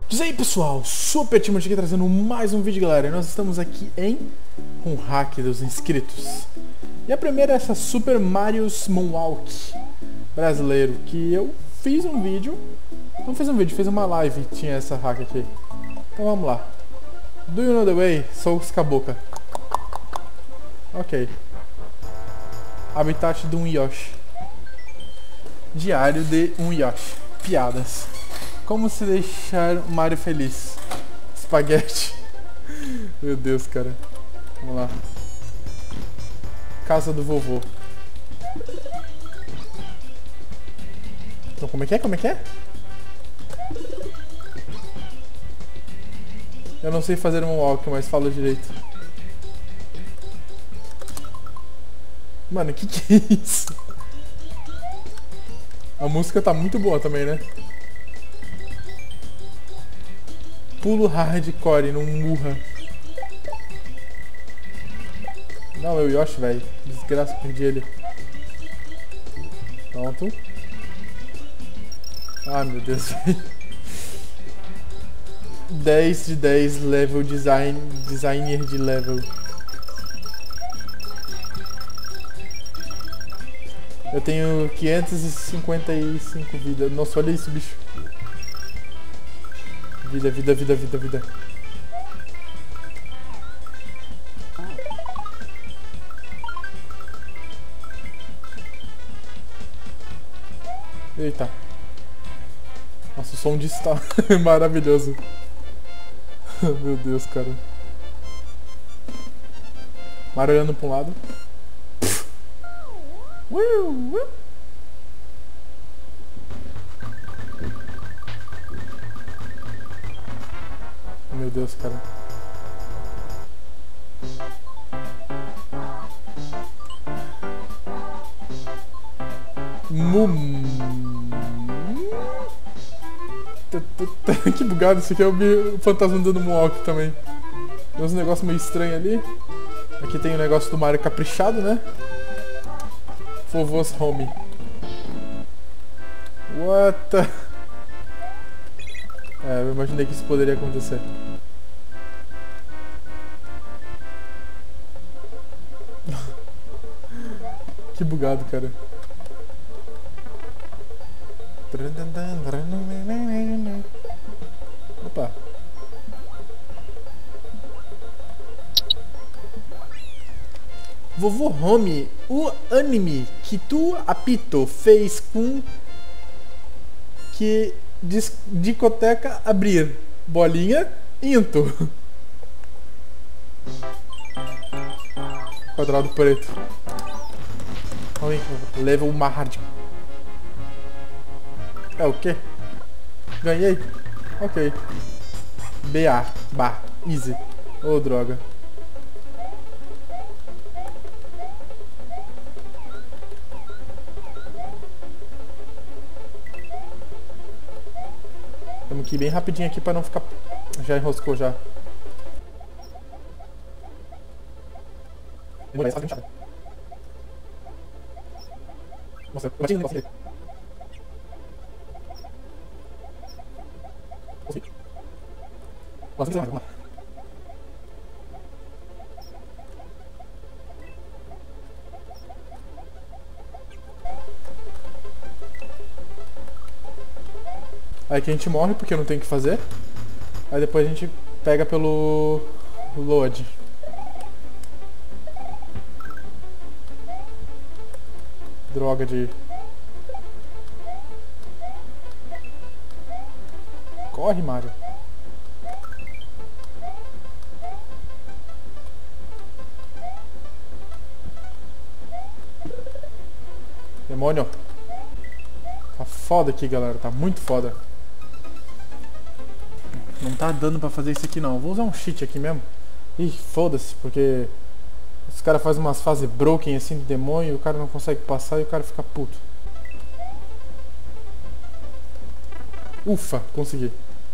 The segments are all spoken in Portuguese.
Diz aí pessoal, Super Timothy aqui trazendo mais um vídeo, galera. Nós estamos aqui em um hack dos inscritos. E a primeira é essa Super Mario's Moonwalk brasileiro, que eu fiz um vídeo. Não fiz um vídeo, fiz uma live e tinha essa hack aqui. Então vamos lá. Do you know the way? Sou os Caboca. Ok. Habitat de um Yoshi. Diário de um Yoshi. Piadas. Como se deixar o Mario feliz? Espaguete. Meu Deus, cara. Vamos lá. Casa do vovô. Então, como é que é? Como é que é? Eu não sei fazer um walk, mas falo direito. Mano, que é isso? A música tá muito boa também, né? Pulo hardcore, não murra. Não, é o Yoshi, velho. Desgraça, perdi ele. Pronto. Ah, meu Deus, velho. 10 de 10 level designer de level. Eu tenho 555 vidas. Nossa, olha isso, bicho. Vida, vida, vida, vida, vida. Eita. Nossa, o som disso tá maravilhoso. Meu Deus, cara. Mario olhando pra um lado. Meu Deus, cara. Que bugado, isso aqui é o fantasma dando moonwalk também. Tem uns negócios meio estranhos ali. Aqui tem o negócio do Mario caprichado, né? Vovô's Home. What the... É, eu imaginei que isso poderia acontecer. Que bugado, cara. Opa. Vovô Home, o anime que tu apito fez com que discoteca abrir. Bolinha, into. Quadrado preto. Level hard. É o quê? Ganhei? Ok. BA. Bar. Easy. Ô, droga. Temos que ir bem rapidinho aqui pra não ficar... Já enroscou já. Nossa, eu bati no negócio dele. Nossa, vamos lá. Aí que a gente morre porque não tem o que fazer. Aí depois a gente pega pelo load. Droga de... Corre, Mario. Demônio. Tá foda aqui, galera. Tá muito foda. Não tá dando pra fazer isso aqui, não. Vou usar um cheat aqui mesmo. Ih, foda-se, porque... Os caras fazem umas fases broken assim de demônio e o cara não consegue passar e o cara fica puto. Ufa, consegui.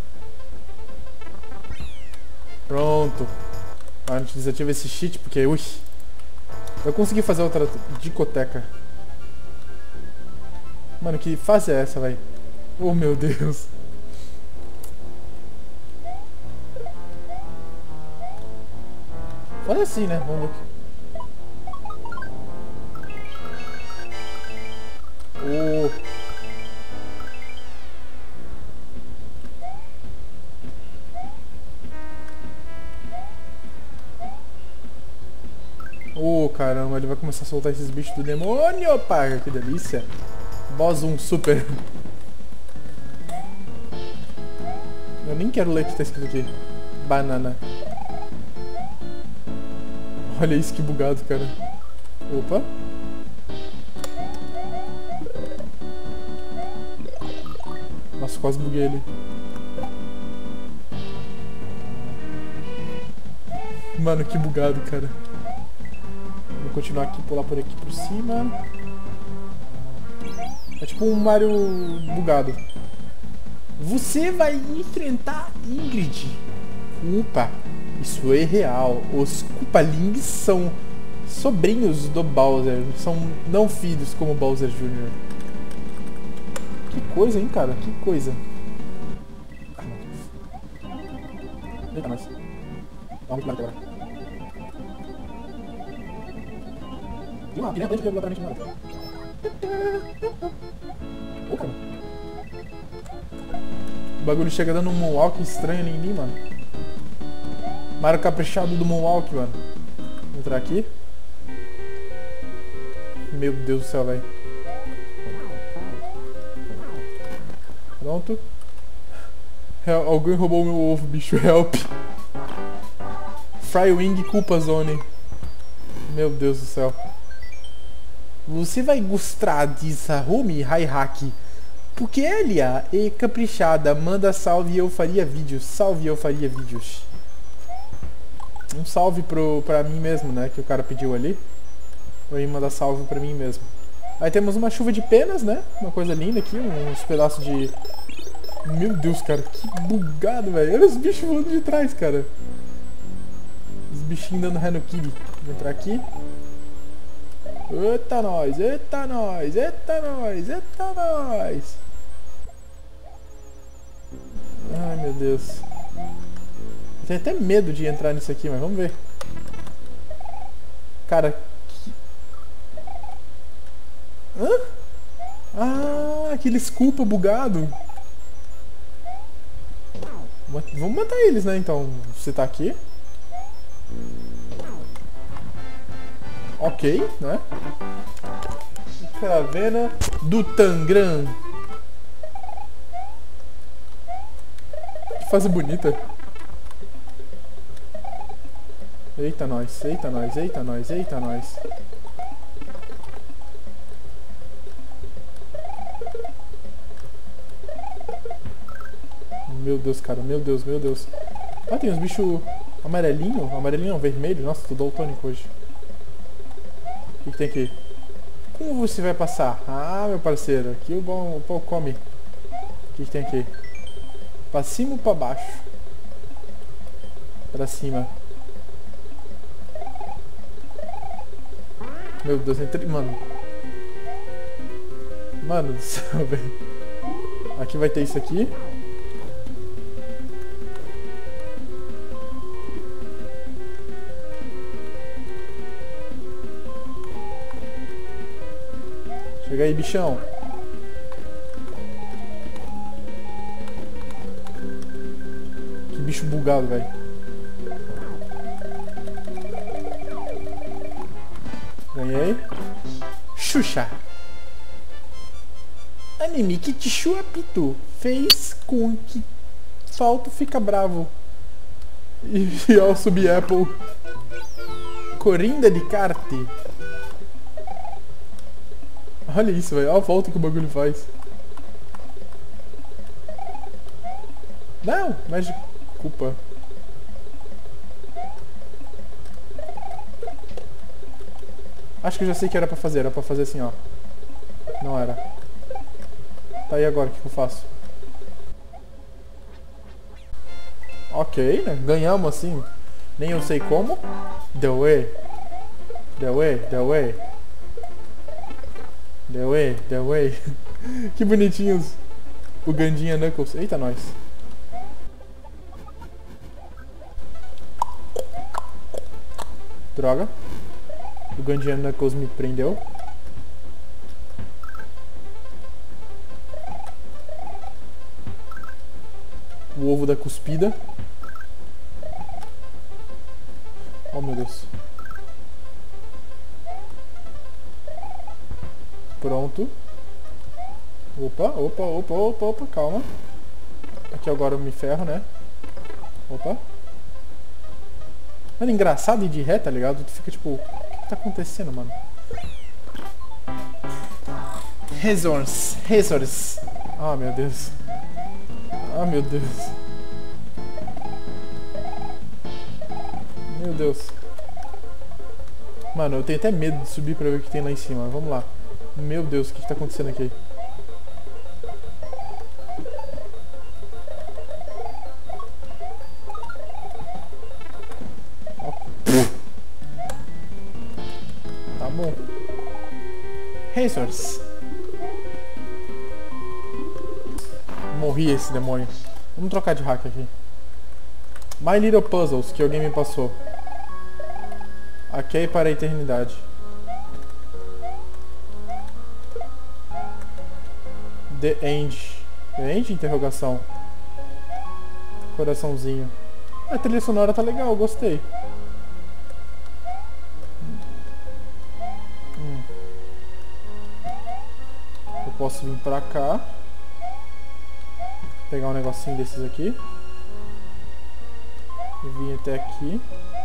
Pronto. Agora a gente desativa esse cheat porque... Ui. Eu consegui fazer outra discoteca. Mano, que fase é essa, velho? Oh, meu Deus. Faz assim, né? Vamos ver aqui. Caramba, ele vai começar a soltar esses bichos do demônio, pá, que delícia. Boss 1 super. Eu nem quero ler o que tá escrito aqui. Banana. Olha isso, que bugado, cara. Opa. Nossa, quase buguei ele. Mano, que bugado, cara. Vou continuar aqui, pular por aqui por cima. É tipo um Mario bugado. Você vai enfrentar Ingrid. Opa, isso é real. Os Koopalings são sobrinhos do Bowser. São não filhos como Bowser Jr. Que coisa, hein, cara? Que coisa. Eita, nós. Vamos lá agora. Tem uma piranha que obrigatoriamente nada. Ô, cara. O bagulho chega dando um moonwalk estranho ali em mim, mano. Mario caprichado do moonwalk, mano. Vou entrar aqui. Meu Deus do céu, velho. Pronto. Alguém roubou meu ovo, bicho. Help. Frywing Koopa Zone. Meu Deus do céu. Você vai gostar de Sarumi Haihaki. Porque ela é caprichada. Manda salve e eu faria vídeos. Salve e eu faria vídeos. Um salve pra mim mesmo, né? Que o cara pediu ali. Vou ir mandar salve pra mim mesmo. Aí temos uma chuva de penas, né? Uma coisa linda aqui. Uns pedaços de... Meu Deus, cara. Que bugado, velho. Olha os bichos voando de trás, cara. Os bichinhos dando ré no kibe. Vou entrar aqui. Eita nós, eita nós, eita nós, eita nós. Ai, meu Deus. Eu tenho até medo de entrar nisso aqui, mas vamos ver. Cara, que... Hã? Ah, aqueles culpa bugado. Vamos matar eles, né, então. Você tá aqui. Ok, né? Caravana do Tangram. Que fase bonita. Eita nós, eita nós, eita nós, eita nós. Meu Deus, cara, meu Deus, meu Deus. Ah, tem uns bichos amarelinho. Amarelinho não, vermelho. Nossa, tô daltônico hoje. O que tem aqui? Como você vai passar? Ah, meu parceiro, aqui o pau come. O que tem aqui? Pra cima ou pra baixo? Pra cima. Meu Deus, entrei... Mano. Mano do céu, velho. Aqui vai ter isso aqui. Chega aí, bichão. Que bicho bugado, velho. Ganhei. Xuxa. Anime que Tichu Apito fez com que Falto fica bravo. E ao sub-apple. Corinda de Carte. Olha isso, velho. Olha a volta que o bagulho faz. Não, mas culpa. Acho que eu já sei o que era pra fazer. Era pra fazer assim, ó. Não era. Tá, e agora? O que eu faço? Ok, né? Ganhamos assim. Nem eu sei como. The way. The way, the way. The way, the way. Que bonitinhos. O Gandinha Knuckles. Eita, nós. Droga. O Gungeon Knuckles me prendeu. O ovo da cuspida. Oh, meu Deus. Pronto. Opa, calma. Aqui agora eu me ferro, né? Opa. Mano, engraçado ir de ré, tá ligado? Tu fica tipo, o que tá acontecendo, mano? Resource. Ah, meu Deus. Ah, meu Deus. Meu Deus. Mano, eu tenho até medo de subir pra ver o que tem lá em cima. Vamos lá. Meu Deus, o que tá acontecendo aqui? Tá bom. Resource. Morri esse demônio. Vamos trocar de hack aqui. My Little Puzzles, que alguém me passou. Aqui para a eternidade. The End. The End? Interrogação. Coraçãozinho. A trilha sonora tá legal, gostei. Eu posso vir pra cá. Pegar um negocinho desses aqui. E vir até aqui.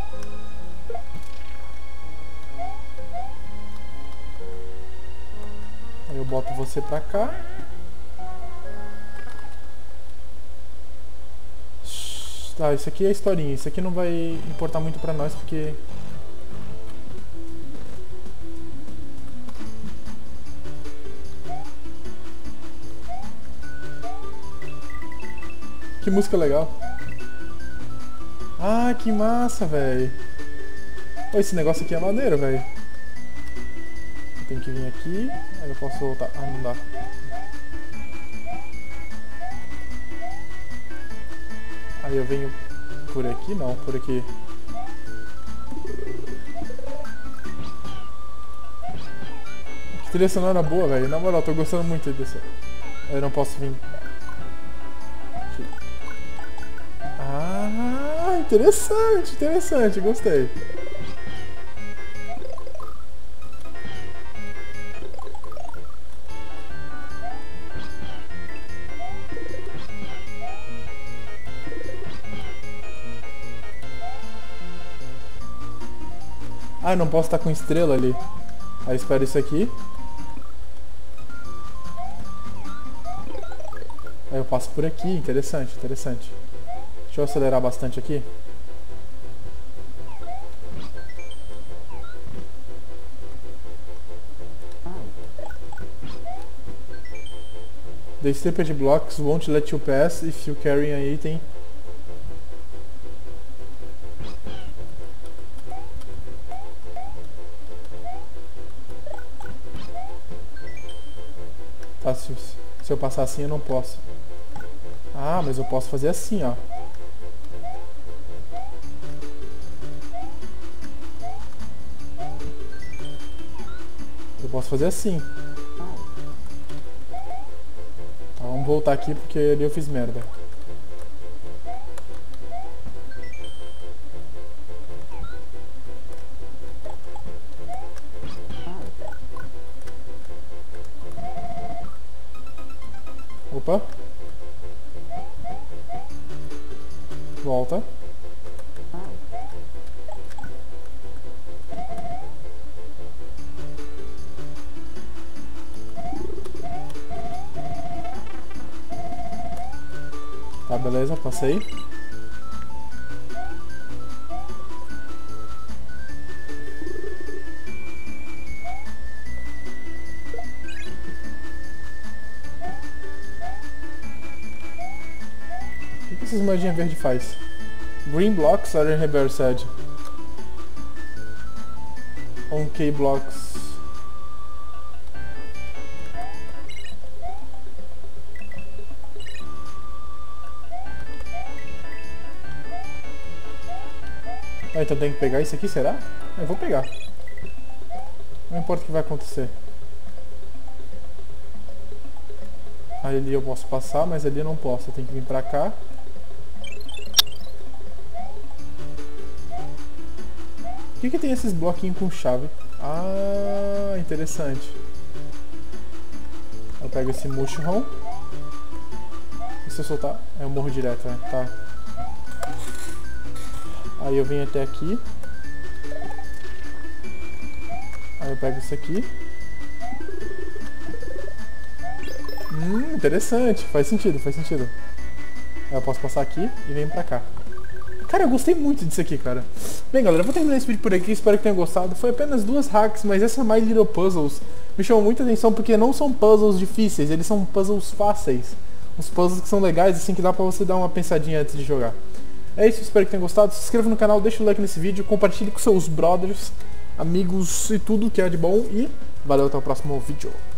Aí eu boto você pra cá. Tá, isso aqui é historinha. Isso aqui não vai importar muito pra nós, porque... Que música legal. Ah, que massa, velho. Esse negócio aqui é maneiro, velho. Eu tenho que vir aqui. Aí eu posso voltar. Ah, não dá. Aí eu venho por aqui? Não, por aqui. Que trilha sonora boa, velho. Na moral, tô gostando muito dessa. Eu não posso vir. Ah, interessante, gostei. Ah, eu não posso estar com estrela ali. Aí espero isso aqui. Aí eu passo por aqui, interessante. Deixa eu acelerar bastante aqui. The stripped blocks won't let you pass if you carry an item. Tá, se eu passar assim eu não posso. Ah, mas eu posso fazer assim, ó. Eu posso fazer assim. Tá, vamos voltar aqui porque ali eu fiz merda. Opa. Volta. Tá, beleza, passei. O que essas moedinhas verdes faz? Green blocks are reversed. On K blocks. Ah, então tem que pegar isso aqui, será? Eu vou pegar. Não importa o que vai acontecer. Ali eu posso passar, mas ali eu não posso. Eu tenho que vir pra cá. Por que tem esses bloquinhos com chave? Ah, interessante. Eu pego esse mushroom. E se eu soltar? Eu morro direto, né? Tá. Aí eu venho até aqui. Aí eu pego isso aqui. Interessante. Faz sentido, faz sentido. Aí eu posso passar aqui e venho pra cá. Cara, eu gostei muito disso aqui, cara. Bem, galera, eu vou terminar esse vídeo por aqui. Espero que tenham gostado. Foi apenas 2 hacks, mas essa My Little Puzzles me chamou muita atenção porque não são puzzles difíceis, eles são puzzles fáceis. Uns puzzles que são legais, assim, que dá pra você dar uma pensadinha antes de jogar. É isso, espero que tenham gostado. Se inscreva no canal, deixa o like nesse vídeo, compartilhe com seus brothers, amigos e tudo que é de bom. E valeu, até o próximo vídeo.